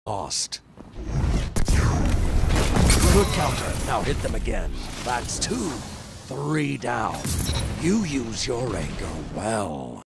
Lost. Good counter. Now hit them again. That's 2. 3 down. You use your anger well.